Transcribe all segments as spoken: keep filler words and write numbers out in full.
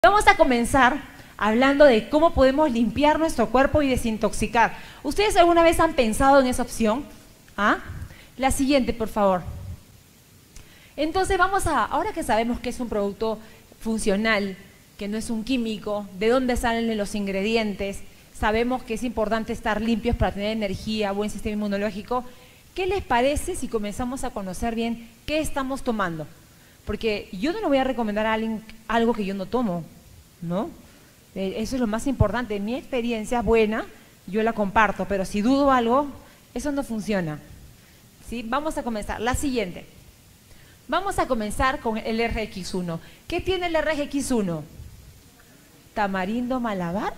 Vamos a comenzar hablando de cómo podemos limpiar nuestro cuerpo y desintoxicar. ¿Ustedes alguna vez han pensado en esa opción? ¿Ah? La siguiente, por favor. Entonces vamos a, ahora que sabemos que es un producto funcional, que no es un químico, de dónde salen los ingredientes, sabemos que es importante estar limpios para tener energía, buen sistema inmunológico, ¿qué les parece si comenzamos a conocer bien qué estamos tomando? Porque yo no le voy a recomendar a alguien algo que yo no tomo, ¿no? Eh, eso es lo más importante. Mi experiencia buena, yo la comparto, pero si dudo algo, eso no funciona. ¿Sí? Vamos a comenzar. La siguiente. Vamos a comenzar con el R X uno. ¿Qué tiene el R X uno? Tamarindo malabar.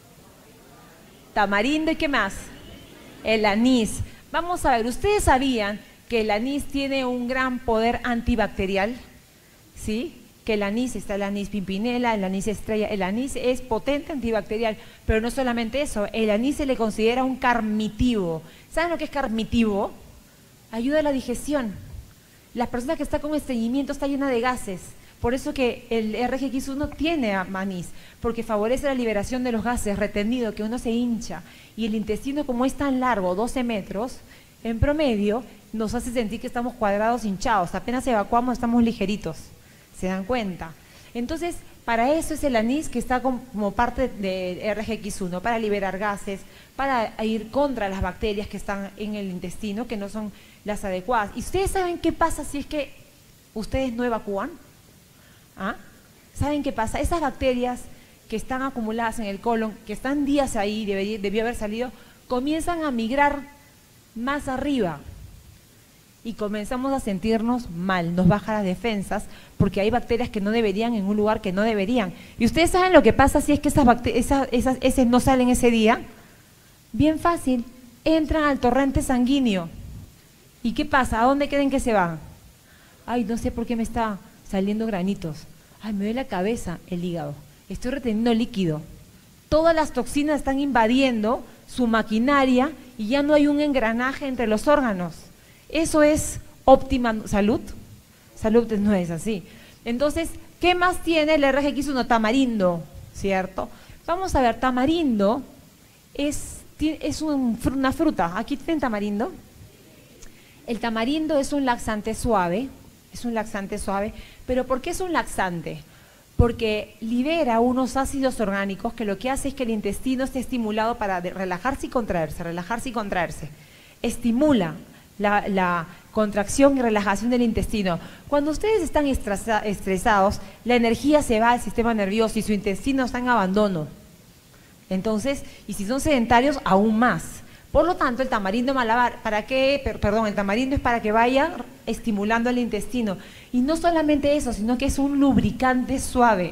Tamarindo y ¿qué más? El anís. Vamos a ver, ¿ustedes sabían que el anís tiene un gran poder antibacterial? ¿Sí? Que el anís, está el anís pimpinela, el anís estrella, el anís es potente antibacterial, pero no solamente eso, el anís se le considera un carmitivo. ¿Saben lo que es carmitivo? Ayuda a la digestión. Las personas que están con estreñimiento está llena de gases, por eso que el R X uno tiene anís, porque favorece la liberación de los gases retenidos, que uno se hincha, y el intestino como es tan largo, doce metros, en promedio, nos hace sentir que estamos cuadrados, hinchados, apenas evacuamos estamos ligeritos. ¿Se dan cuenta? Entonces, para eso es el anís que está como parte de R X uno, para liberar gases, para ir contra las bacterias que están en el intestino, que no son las adecuadas. ¿Y ustedes saben qué pasa si es que ustedes no evacúan? ¿Ah? ¿Saben qué pasa? Esas bacterias que están acumuladas en el colon, que están días ahí, debió, debió haber salido, comienzan a migrar más arriba. Y comenzamos a sentirnos mal, nos baja las defensas, porque hay bacterias que no deberían en un lugar que no deberían. ¿Y ustedes saben lo que pasa si es que esas bacterias, esas, esas heces no salen ese día? Bien fácil, entran al torrente sanguíneo. ¿Y qué pasa? ¿A dónde creen que se van? Ay, no sé por qué me está saliendo granitos. Ay, me duele la cabeza, el hígado. Estoy reteniendo líquido. Todas las toxinas están invadiendo su maquinaria y ya no hay un engranaje entre los órganos. ¿Eso es óptima salud? Salud no es así. Entonces, ¿qué más tiene el R X uno? Tamarindo, ¿cierto? Vamos a ver, tamarindo es, es un, una fruta. ¿Aquí tienen tamarindo? El tamarindo es un laxante suave, es un laxante suave, pero ¿por qué es un laxante? Porque libera unos ácidos orgánicos que lo que hace es que el intestino esté estimulado para relajarse y contraerse, relajarse y contraerse. Estimula La, la contracción y relajación del intestino. Cuando ustedes están estresa, estresados, la energía se va al sistema nervioso y su intestino está en abandono. Entonces, y si son sedentarios, aún más. Por lo tanto, el tamarindo malabar, ¿para qué? Per, perdón, el tamarindo es para que vaya estimulando el intestino. Y no solamente eso, sino que es un lubricante suave.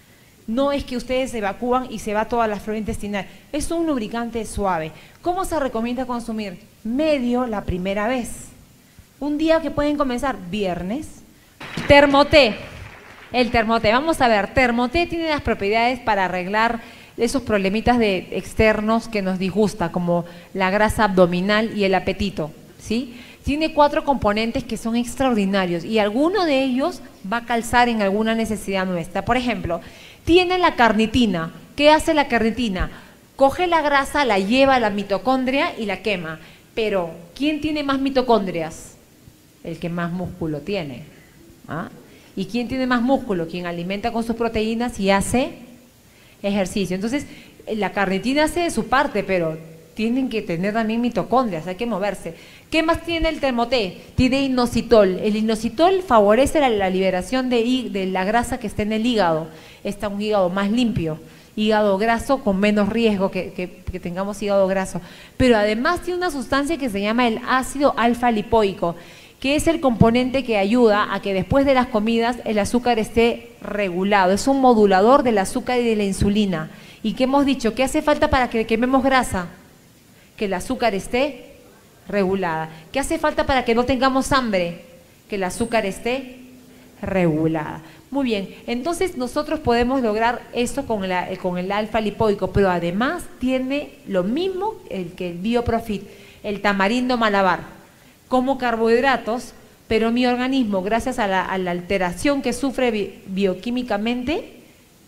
No es que ustedes evacúan y se va toda la flora intestinal. Es un lubricante suave. ¿Cómo se recomienda consumir? Medio la primera vez. Un día que pueden comenzar, viernes. Termoté. El termoté. Vamos a ver, termoté tiene las propiedades para arreglar esos problemitas de externos que nos disgusta, como la grasa abdominal y el apetito, ¿sí? Tiene cuatro componentes que son extraordinarios y alguno de ellos va a calzar en alguna necesidad nuestra. Por ejemplo, tiene la carnitina. ¿Qué hace la carnitina? Coge la grasa, la lleva a la mitocondria y la quema. Pero, ¿quién tiene más mitocondrias? El que más músculo tiene. ¿Ah? ¿Y quién tiene más músculo? Quien alimenta con sus proteínas y hace ejercicio. Entonces, la carnitina hace de su parte, pero tienen que tener también mitocondrias, hay que moverse. ¿Qué más tiene el termoté? Tiene inositol. El inositol favorece la, la liberación de, de la grasa que está en el hígado. Está un hígado más limpio. Hígado graso con menos riesgo que, que, que tengamos hígado graso. Pero además tiene una sustancia que se llama el ácido alfa-lipoico, que es el componente que ayuda a que después de las comidas el azúcar esté regulado. Es un modulador del azúcar y de la insulina. ¿Y qué hemos dicho? ¿Qué hace falta para que quememos grasa? Que el azúcar esté regulada. ¿Qué hace falta para que no tengamos hambre? Que el azúcar esté regulada. Muy bien, entonces nosotros podemos lograr esto con, la, con el alfa lipoico, pero además tiene lo mismo el que el Bioprofit, el tamarindo malabar, como carbohidratos, pero mi organismo, gracias a la, a la alteración que sufre bi, bioquímicamente,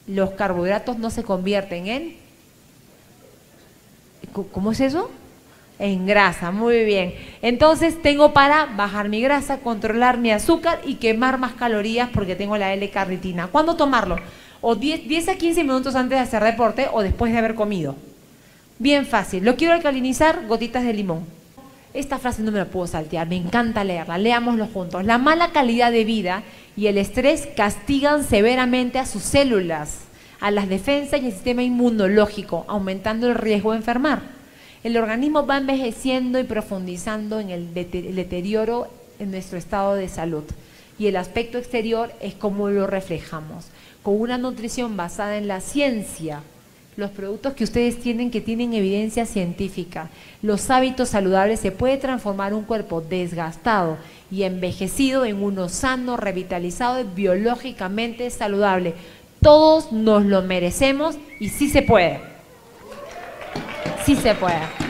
los carbohidratos no se convierten en... ¿Cómo es eso? En grasa, muy bien. Entonces tengo para bajar mi grasa, controlar mi azúcar y quemar más calorías porque tengo la L-carnitina. ¿Cuándo tomarlo? O diez a quince minutos antes de hacer deporte o después de haber comido. Bien fácil. ¿Lo quiero alcalinizar? Gotitas de limón. Esta frase no me la puedo saltear, me encanta leerla. Leámoslo juntos. La mala calidad de vida y el estrés castigan severamente a sus células, a las defensas y el sistema inmunológico, aumentando el riesgo de enfermar. El organismo va envejeciendo y profundizando en el deterioro en nuestro estado de salud. Y el aspecto exterior es como lo reflejamos. Con una nutrición basada en la ciencia, los productos que ustedes tienen que tienen evidencia científica, los hábitos saludables, se puede transformar un cuerpo desgastado y envejecido en uno sano, revitalizado y biológicamente saludable. Todos nos lo merecemos y sí se puede. Sí se puede.